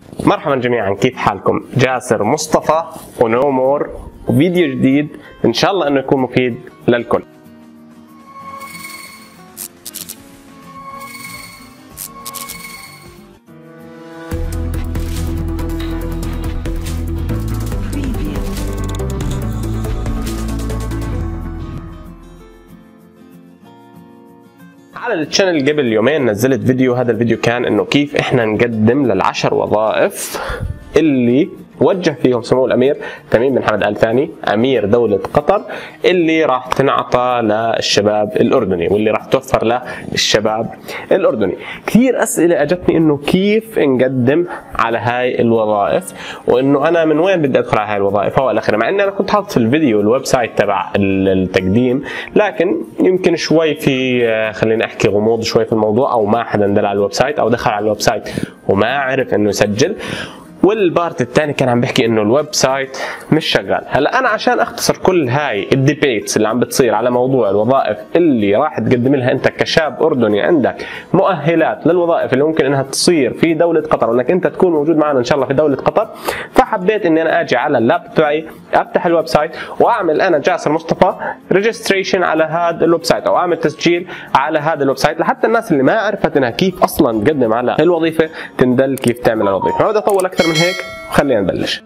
مرحبا جميعا، كيف حالكم؟ جاسر مصطفى ونو مور وفيديو جديد ان شاء الله انه يكون مفيد للكل. على التشانل قبل يومين نزلت فيديو، هذا الفيديو كان انه كيف احنا نقدم لل10 وظائف اللي وجه فيهم سمو الامير تميم بن حمد آل ثاني امير دولة قطر، اللي راح تنعطى للشباب الاردني واللي راح توفر له الشباب الاردني. كثير اسئله اجتني انه كيف نقدم على هاي الوظائف، وانه انا من وين بدي ادخل على هاي الوظائف والى اخره، مع اني انا كنت حاطط في الفيديو الويب سايت تبع التقديم، لكن يمكن شوي في خلينا احكي غموض شوي في الموضوع، او ما حدا دل على الويب سايت او دخل على الويب سايت وما عرف انه يسجل. والبارت الثاني كان عم بحكي انه الويب سايت مش شغال. هلا انا عشان اختصر كل هاي الديبيتس اللي عم بتصير على موضوع الوظائف اللي راح تقدم لها انت كشاب اردني عندك مؤهلات للوظائف اللي ممكن انها تصير في دوله قطر، وانك انت تكون موجود معنا ان شاء الله في دوله قطر، فحبيت اني انا اجي على اللاب تبعي افتح الويب سايت واعمل انا جاسر مصطفى ريجستريشن على هذا الويب سايت، او اعمل تسجيل على هذا الويب سايت، لحتى الناس اللي ما عرفت انها كيف اصلا تقدم على الوظيفه تندل كيف تعمل الوظيفه. ما بدي اطول اكثر من هيك، خلينا نبلش.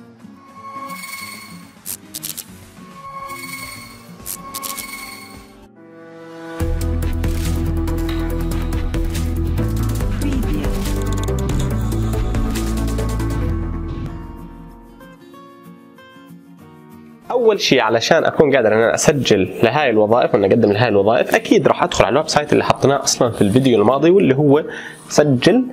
اول شيء علشان اكون قادر ان انا اسجل لهاي الوظائف وان اقدم لهاي الوظائف، اكيد راح ادخل على الويب سايت اللي حطيناه اصلا في الفيديو الماضي، واللي هو سجل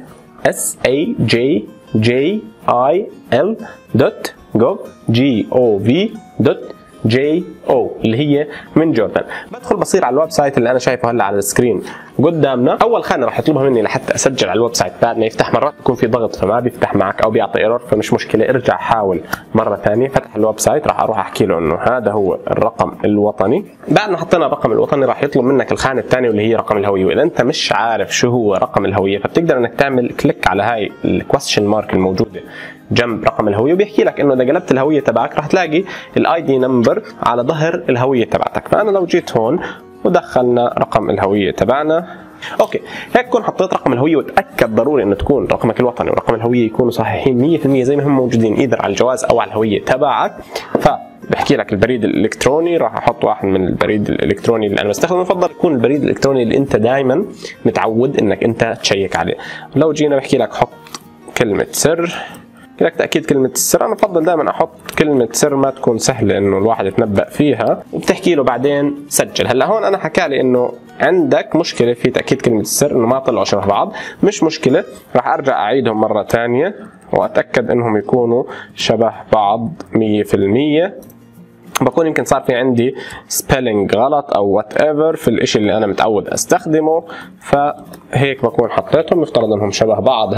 sajil.gov.jo اللي هي من جوردن. بدخل بصير على الويب سايت اللي انا شايفه هلا على السكرين قدامنا. اول خانه راح يطلبها مني لحتى اسجل على الويب سايت، بعد ما يفتح مرات يكون في ضغط فما بيفتح معك او بيعطي ايرور، فمش مشكله، ارجع حاول مره ثانيه. فتح الويب سايت، راح اروح احكي له انه هذا هو الرقم الوطني. بعد ما حطينا الرقم الوطني راح يطلب منك الخانه الثانيه واللي هي رقم الهويه، واذا انت مش عارف شو هو رقم الهويه فبتقدر انك تعمل كليك على هاي الكويستشن مارك الموجوده جنب رقم الهويه، وبيحكي لك انه اذا قلبت الهويه تبعك راح تلاقي الاي دي نمبر على ظهر الهويه تبعتك. فانا لو جيت هون ودخلنا رقم الهويه تبعنا، اوكي، هيك كون حطيت رقم الهويه، وتاكد ضروري انه تكون رقمك الوطني ورقم الهويه يكونوا صحيحين 100% زي ما هم موجودين ايذر على الجواز او على الهويه تبعك. بحكي لك البريد الالكتروني، راح احط واحد من البريد الالكتروني اللي انا بستخدمه، يفضل يكون البريد الالكتروني اللي انت دائما متعود انك انت تشيك عليه. لو جينا بحكي لك حط كلمه سر، لك تأكيد كلمة السر، أنا بفضل دائما أحط كلمة سر ما تكون سهلة إنه الواحد يتنبأ فيها، وبتحكي له بعدين سجل. هلا هون أنا حكى لي إنه عندك مشكلة في تأكيد كلمة السر، إنه ما طلعوا شبه بعض. مش مشكلة، راح أرجع أعيدهم مرة ثانية وأتأكد إنهم يكونوا شبه بعض 100%. بكون يمكن صار في عندي سبيلنج غلط او وات ايفر في الاشي اللي انا متعود استخدمه، فهيك بكون حطيتهم، يفترض انهم شبه بعض.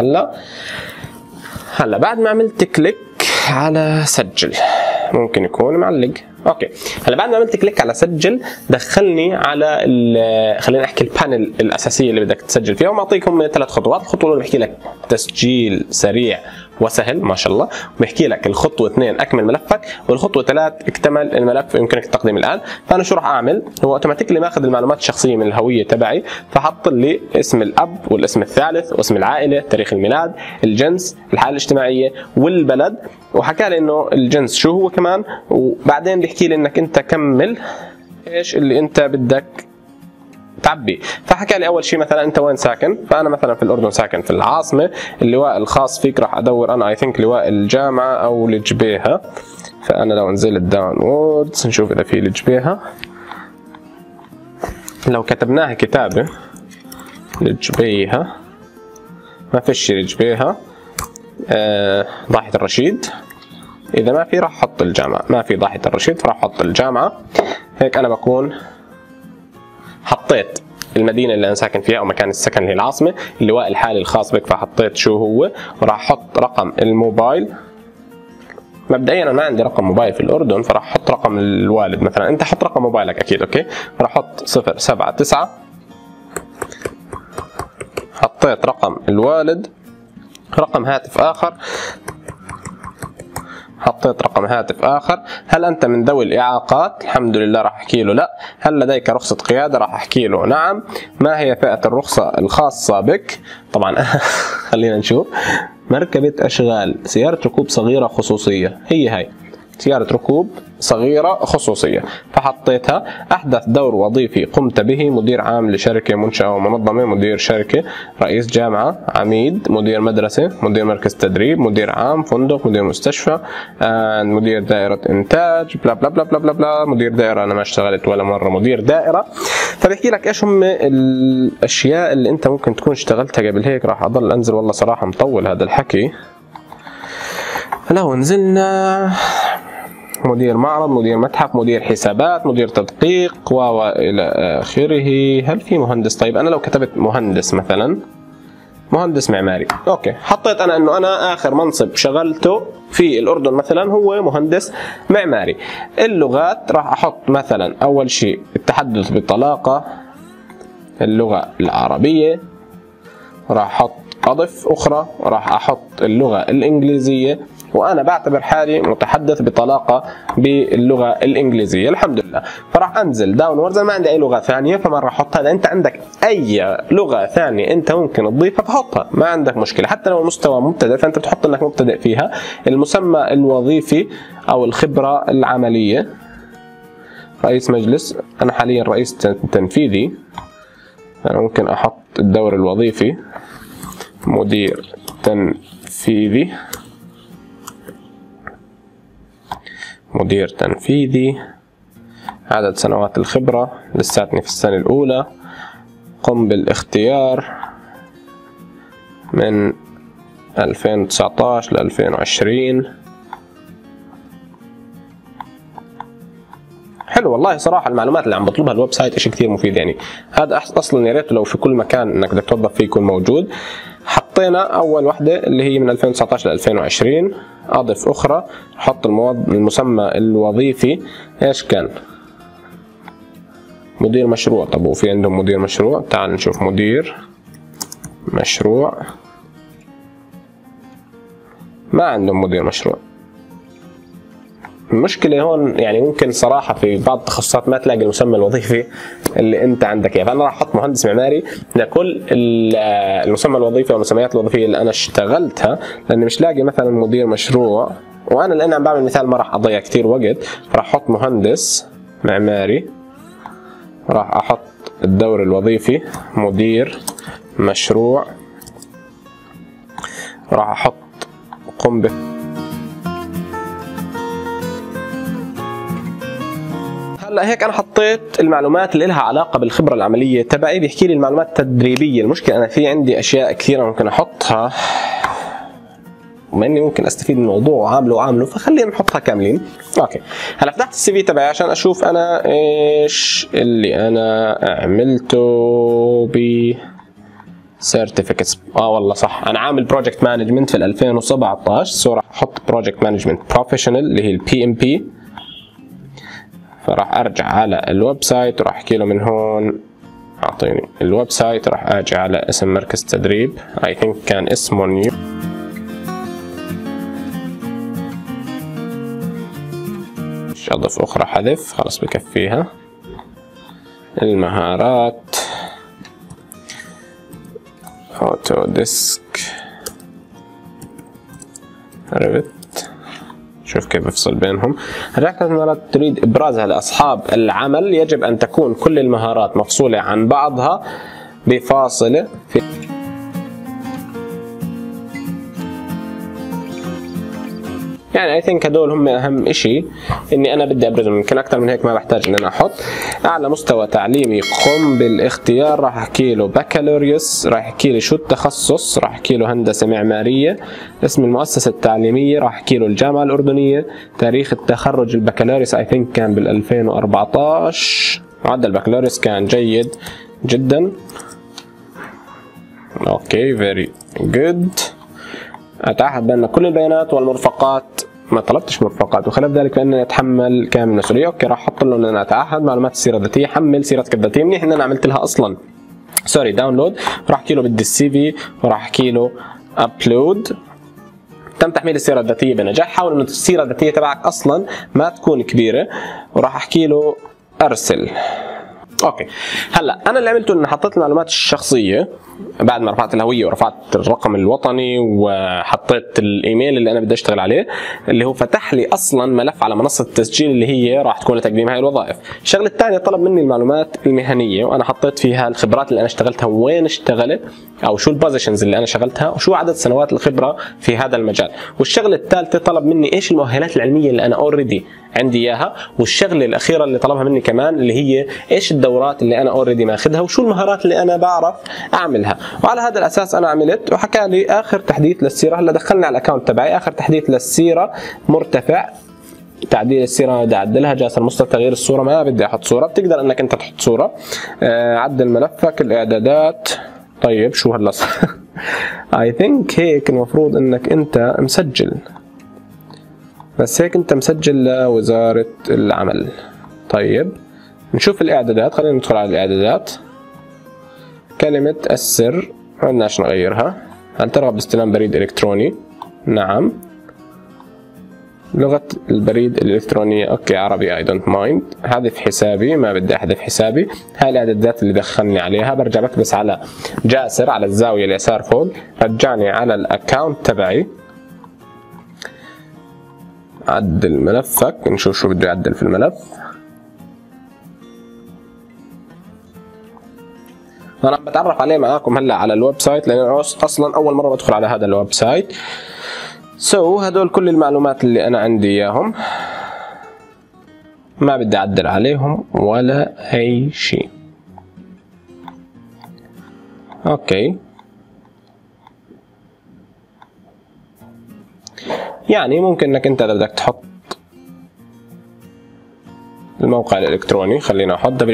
هلا بعد ما عملت كليك على سجل، ممكن يكون معلق، اوكي. هلا بعد ما عملت كليك على سجل دخلني على خلينا نحكي البانل الاساسيه اللي بدك تسجل فيها، ومعطيكم 3 خطوات. الخطوه الاولى بحكي لك تسجيل سريع وسهل ما شاء الله، وبحكي لك الخطوه 2 اكمل ملفك، والخطوه 3 اكتمل الملف ويمكنك التقديم الان. فانا شو راح اعمل؟ هو اوتوماتيكلي ماخذ المعلومات الشخصيه من الهويه تبعي، فحط لي اسم الاب والاسم الثالث واسم العائله، تاريخ الميلاد، الجنس، الحاله الاجتماعيه والبلد، وحكى لي انه الجنس شو هو كمان، وبعدين بيحكي لي انك انت كمل ايش اللي انت بدك تعبي. فحكى لي اول شيء مثلا انت وين ساكن، فانا مثلا في الاردن ساكن في العاصمه، اللواء الخاص فيك راح ادور انا اي ثينك لواء الجامعه او الجبيهه، فانا لو نزلت داون ووردز نشوف اذا في الجبيهه، لو كتبناها كتابه الجبيهه ما فيش الجبيهه، ضاحيه الرشيد، اذا ما في راح احط الجامعه، ما في ضاحيه الرشيد فراح احط الجامعه. هيك انا بكون حطيت المدينه اللي انا ساكن فيها او مكان السكن اللي هي العاصمه، اللواء الحالي الخاص بك فحطيت شو هو، وراح احط رقم الموبايل. مبدئيا انا ما عندي رقم موبايل في الاردن، فراح احط رقم الوالد مثلا، انت حط رقم موبايلك اكيد، اوكي. راح احط 079، حطيت رقم الوالد رقم هاتف آخر، حطيت رقم هاتف آخر. هل أنت من ذوي الإعاقات؟ الحمد لله راح أحكي له لا. هل لديك رخصة قيادة؟ راح أحكي له نعم. ما هي فئة الرخصة الخاصة بك؟ طبعا خلينا نشوف. مركبة أشغال، سيارة ركوب صغيرة خصوصية، هي هاي سيارة ركوب صغيرة خصوصية، فحطيتها. أحدث دور وظيفي قمت به: مدير عام لشركة، منشأة ومنظمة، مدير شركة، رئيس جامعة، عميد، مدير مدرسة، مدير مركز تدريب، مدير عام، فندق، مدير مستشفى، مدير دائرة إنتاج، بلا بلا بلا بلا بلا. مدير دائرة أنا ما اشتغلت ولا مرة مدير دائرة. فبحكي لك إيش هم الأشياء اللي أنت ممكن تكون اشتغلتها قبل هيك. راح أضل أنزل، والله صراحة مطول هذا الحكي. لو نزلنا مدير معرض، مدير متحف، مدير حسابات، مدير تدقيق والى اخره. هل في مهندس؟ طيب انا لو كتبت مهندس مثلا، مهندس معماري، اوكي، حطيت انا انه انا اخر منصب شغلته في الاردن مثلا هو مهندس معماري. اللغات راح احط مثلا اول شيء التحدث بطلاقة، اللغة العربية، راح احط اضف اخرى، راح احط اللغة الانجليزية، وانا بعتبر حالي متحدث بطلاقه باللغه الانجليزيه الحمد لله. فراح انزل داونوردز، ما عندي اي لغه ثانيه فما راح احطها. اذا انت عندك اي لغه ثانيه انت ممكن تضيفها فحطها، ما عندك مشكله. حتى لو مستوى مبتدئ فانت بتحط انك مبتدئ فيها. المسمى الوظيفي او الخبره العمليه: رئيس مجلس، انا حاليا رئيس تنفيذي، انا ممكن احط الدور الوظيفي مدير تنفيذي، مدير تنفيذي. عدد سنوات الخبرة، لساتني في السنة الأولى. قم بالاختيار من 2019 ل 2020. حلو والله صراحة المعلومات اللي عم بطلبها الويب سايت اشي كثير مفيد. يعني هذا اصلا يا ريت لو في كل مكان انك بدك توظف فيه يكون موجود. حطينا اول وحده اللي هي من 2019 ل 2020. اضف اخرى، حط المسمى الوظيفي ايش كان؟ مدير مشروع. طب وفي عندهم مدير مشروع؟ تعال نشوف مدير مشروع. ما عندهم مدير مشروع. المشكلة هون يعني ممكن صراحة في بعض التخصصات ما تلاقي المسمى الوظيفي اللي انت عندك اياه. فانا راح احط مهندس معماري لكل المسمى الوظيفي او المسميات الوظيفية اللي انا اشتغلتها، لاني مش لاقي مثلا مدير مشروع. وانا لان عم بعمل مثال ما راح اضيع كثير وقت، فراح احط مهندس معماري، راح احط الدور الوظيفي مدير مشروع، راح احط قم هلا هيك انا حطيت المعلومات اللي لها علاقه بالخبره العمليه تبعي. بيحكي لي المعلومات التدريبيه. المشكله انا في عندي اشياء كثيره ممكن احطها، بما اني ممكن استفيد من الموضوع وعامله فخلينا نحطها كاملين. اوكي، هلا فتحت السي في تبعي عشان اشوف انا ايش اللي انا عملته ب سيرتيفيكتس. والله صح، انا عامل بروجكت مانجمنت في 2017، سو راح احط بروجكت مانجمنت بروفيشنال اللي هي البي ام بي. فراح ارجع على الويب سايت وراح احكي له من هون اعطيني الويب سايت، راح اجي على اسم مركز تدريب، اي ثينك كان اسمه نيو. اضف اخرى حذف، خلص بكفيها. المهارات اوتو ديسك ريفت، شوف كيف بفصل بينهم. هذاك المهارات تريد ابرازها لاصحاب العمل، يجب ان تكون كل المهارات مفصوله عن بعضها بفاصله في يعني اي ثينك هدول هم اهم شيء اني انا بدي ابرزهم. يمكن اكثر من هيك ما بحتاج ان انا احط. اعلى مستوى تعليمي قم بالاختيار، راح احكي له بكالوريوس، راح احكي لي شو التخصص، راح احكي له هندسه معماريه، اسم المؤسسه التعليميه، راح احكي له الجامعه الاردنيه، تاريخ التخرج البكالوريوس اي ثينك كان بال 2014، معدل البكالوريوس كان جيد جدا. اوكي فيري جود. اتعهد بان كل البيانات والمرفقات، ما طلبتش مرفقات، وخلاف ذلك فانني اتحمل كامل المسؤوليه. اوكي راح احط له ان انا اتعهد معلومات السيره الذاتيه، حمل سيرتك الذاتيه. منيح ان انا عملت لها اصلا داونلود. راح احكي له بدي السي في، وراح احكي له ابلود. تم تحميل السيره الذاتيه بنجاح. حاول انه السيره الذاتيه تبعك اصلا ما تكون كبيره، وراح احكي له ارسل. اوكي، هلا انا اللي عملته اني حطيت المعلومات الشخصيه بعد ما رفعت الهويه ورفعت الرقم الوطني وحطيت الايميل اللي انا بدي اشتغل عليه، اللي هو فتح لي اصلا ملف على منصه التسجيل اللي هي راح تكون لتقديم هاي الوظائف. الشغله الثانيه طلب مني المعلومات المهنيه، وانا حطيت فيها الخبرات اللي انا اشتغلتها وين اشتغلت، او شو البوزيشنز اللي انا شغلتها وشو عدد سنوات الخبره في هذا المجال. والشغله الثالثه طلب مني ايش المؤهلات العلميه اللي انا اوريدي عندي اياها. والشغله الاخيره اللي طلبها مني كمان اللي هي ايش الدورات اللي انا اوريدي ماخذها وشو المهارات اللي انا بعرف اعملها. وعلى هذا الاساس انا عملت، وحكى لي اخر تحديث للسيره. هلا دخلني على الاكونت تبعي، اخر تحديث للسيره مرتفع. تعديل السيره بدي اعدلها، جالس المستوى تغيير الصوره ما بدي احط صوره، بتقدر انك انت تحط صوره. عدل ملفك، الاعدادات. طيب شو هلا اي ثينك هيك المفروض انك انت مسجل، بس هيك انت مسجل لوزاره العمل. طيب نشوف الاعدادات، خلينا ندخل على الاعدادات. كلمه السر ما بدناش نغيرها. هل ترغب باستلام بريد الكتروني؟ نعم. لغة البريد الإلكترونية أوكي عربي I don't mind. حذف حسابي، ما بدي أحذف حسابي. هاي الإعدادات اللي دخلني عليها. برجع بكبس على جاسر على الزاوية اليسار فوق، رجعني على الأكاونت تبعي. عدل ملفك، نشوف شو بده يعدل في الملف. أنا بتعرف عليه معاكم هلا على الويب سايت، لأن أنا أصلا أول مرة بدخل على هذا الويب سايت. هدول كل المعلومات اللي أنا عندي إياهم، ما بدي أعدل عليهم ولا أي شيء. أوكي، يعني ممكن إنك أنت إذا بدك تحط الموقع الإلكتروني، خلينا أحط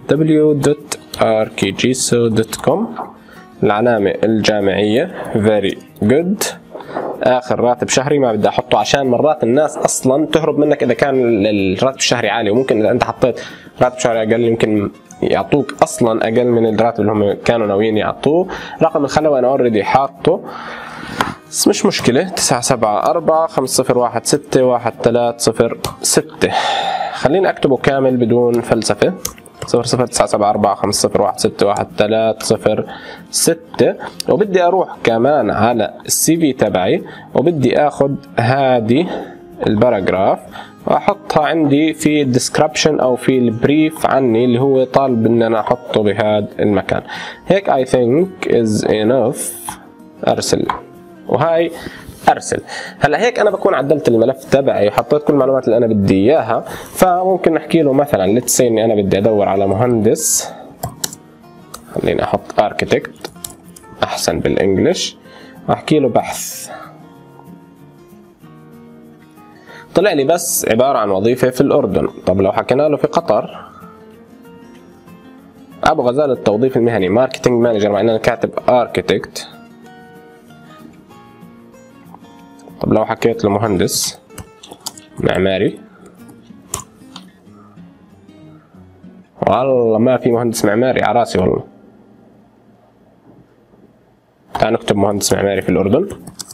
www.arkigiso.com. العلامة الجامعية very good. اخر راتب شهري ما بدي احطه، عشان مرات الناس اصلا تهرب منك اذا كان الراتب الشهري عالي، وممكن اذا انت حطيت راتب شهري اقل يمكن يعطوك اصلا اقل من الراتب اللي هم كانوا ناويين يعطوه. رقم الخلوي انا اوريدي حاطه، بس مش مشكله. 974 5016 1306. خليني اكتبه كامل بدون فلسفه. 00974 5016 1306. وبدي اروح كمان على السي في تبعي، وبدي اخذ هذه الباراجراف واحطها عندي في الديسكربشن او في البريف عني اللي هو طالب ان انا احطه بهذا المكان. هيك I think is enough. ارسل، وهاي ارسل. هلا هيك انا بكون عدلت الملف تبعي وحطيت كل المعلومات اللي انا بدي اياها. فممكن نحكي له مثلا ليتس سي اني انا بدي ادور على مهندس، خليني احط اركيتكت احسن بالانجلش، واحكي له بحث. طلع لي بس عباره عن وظيفه في الاردن. طب لو حكينا له في قطر، ابو غزال التوظيف المهني ماركتنج مانجر، مع ان انا كاتب اركيتكت. طب لو حكيت له مهندس معماري، والله ما في مهندس معماري على راسي والله. تعال نكتب مهندس معماري في الأردن.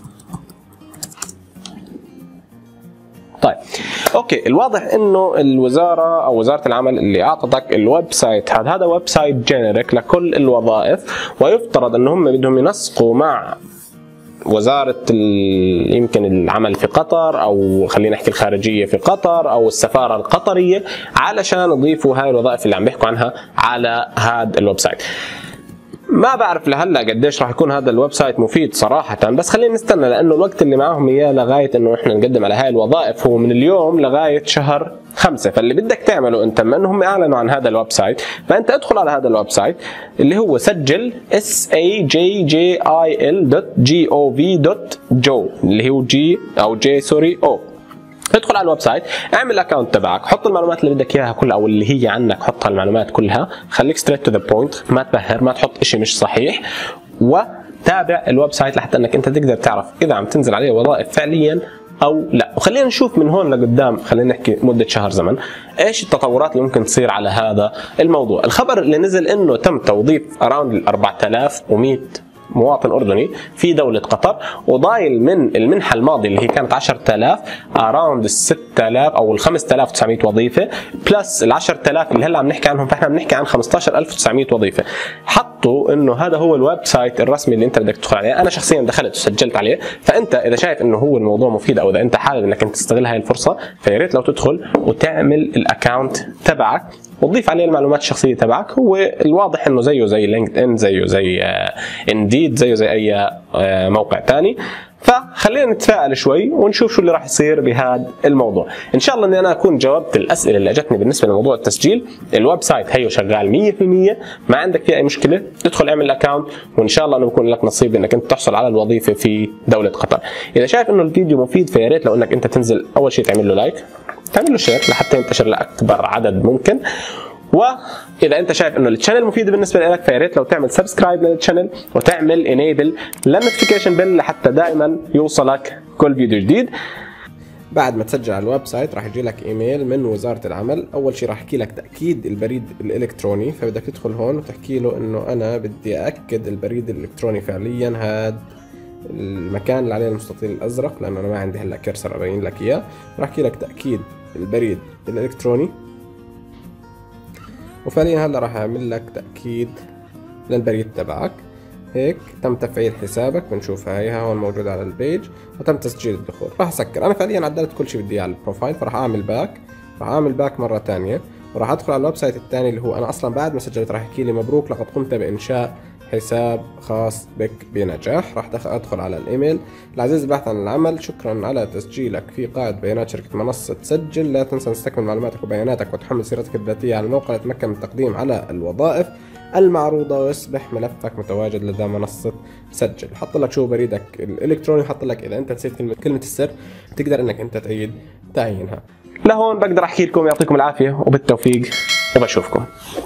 طيب اوكي، الواضح انه الوزاره او وزاره العمل اللي اعطتك الويب سايت هذا ويب سايت جينيريك لكل الوظائف، ويفترض ان هم بدهم ينسقوا مع وزارة يمكن العمل في قطر، او خلينا نحكي الخارجية في قطر، او السفارة القطرية، علشان يضيفوا هاي الوظائف اللي عم بيحكوا عنها على هذا الويب سايت. ما بعرف لهلا قديش راح يكون هذا الويب سايت مفيد صراحة، بس خلينا نستنى، لانه الوقت اللي معاهم اياه لغاية انه احنا نقدم على هاي الوظائف هو من اليوم لغاية شهر 5. فاللي بدك تعمله انت، بما انهم اعلنوا عن هذا الويب سايت، فانت ادخل على هذا الويب سايت اللي هو سجل sajjil.gov.jo اللي هو جي او جي سوري او. ادخل على الويب سايت، اعمل الاكونت تبعك، حط المعلومات اللي بدك اياها كلها او اللي هي عنك، حطها المعلومات كلها، خليك ستريت تو ذا بوينت، ما تبهر، ما تحط شيء مش صحيح، وتابع الويب سايت لحتى انك انت تقدر تعرف اذا عم تنزل عليه وظائف فعليا او لا. وخلينا نشوف من هون لقدام، خلينا نحكي مده شهر زمن، ايش التطورات اللي ممكن تصير على هذا الموضوع. الخبر اللي نزل انه تم توظيف اراوند 4100 مواطن اردني في دوله قطر، وضايل من المنحه الماضيه اللي هي كانت 10000 اراوند ال 6000 او ال 5900 وظيفه بلس ال 10000 اللي هلا عم نحكي عنهم، فاحنا بنحكي عن 15900 وظيفه. حطوا انه هذا هو الويب سايت الرسمي اللي انت بدك تدخل عليه. انا شخصيا دخلت وسجلت عليه، فانت اذا شايف انه هو الموضوع مفيد او اذا انت حابب انك انت تستغل هاي الفرصه، فيا ريت لو تدخل وتعمل الاكونت تبعك وتضيف عليه المعلومات الشخصيه تبعك. هو الواضح انه زيه زي لينكد ان، زيه زي انديد، زيه زي اي موقع ثاني. فخلينا نتفائل شوي ونشوف شو اللي راح يصير بهذا الموضوع. ان شاء الله اني انا اكون جاوبت الاسئله اللي اجتني بالنسبه لموضوع التسجيل. الويب سايت هيو شغال 100%، ما عندك فيه اي مشكله، ادخل اعمل الاكونت وان شاء الله انه بيكون لك نصيب انك انت تحصل على الوظيفه في دوله قطر. اذا شايف انه الفيديو مفيد فيا ريت لو انك انت تنزل اول شيء تعمل له لايك، تعمل له شير لحتى ينتشر لاكبر عدد ممكن. واذا انت شايف انه الشانل مفيد بالنسبه لك فيا ريت لو تعمل سبسكرايب للشانل وتعمل انيبل للنوتيفيكيشن بيل لحتى دائما يوصلك كل فيديو جديد. بعد ما تسجل على الويب سايت راح يجي لك ايميل من وزاره العمل. اول شيء راح يحكي لك تاكيد البريد الالكتروني، فبدك تدخل هون وتحكي له انه انا بدي ااكد البريد الالكتروني فعليا هذا المكان اللي عليه المستطيل الازرق، لانه انا ما عندي هلا كرسر ابين لك اياه. راح يحكي لك تاكيد البريد الالكتروني، وفعليا هلا راح اعمل لك تاكيد للبريد تبعك. هيك تم تفعيل حسابك، بنشوف هاي هون موجود على البيج، وتم تسجيل الدخول. راح اسكر، انا فعليا عدلت كل شيء بدي اياه على البروفايل، فراح اعمل باك، راح اعمل باك مره ثانيه، وراح ادخل على الويب سايت الثاني اللي هو انا اصلا بعد ما سجلت راح يحكي لي مبروك لقد قمت بانشاء حساب خاص بك بنجاح. راح ادخل على الايميل: العزيز الباحث عن العمل، شكرا على تسجيلك في قاعدة بيانات شركة منصة سجل. لا تنسى ان تستكمل معلوماتك وبياناتك وتحمل سيرتك الذاتية على الموقع لتتمكن من التقديم على الوظائف المعروضة، ويصبح ملفك متواجد لدى منصة سجل. حط لك شو بريدك الالكتروني، حط لك اذا انت نسيت كلمة السر تقدر انك انت تعيد تعيينها. لهون بقدر احكي لكم يعطيكم العافية وبالتوفيق وبشوفكم.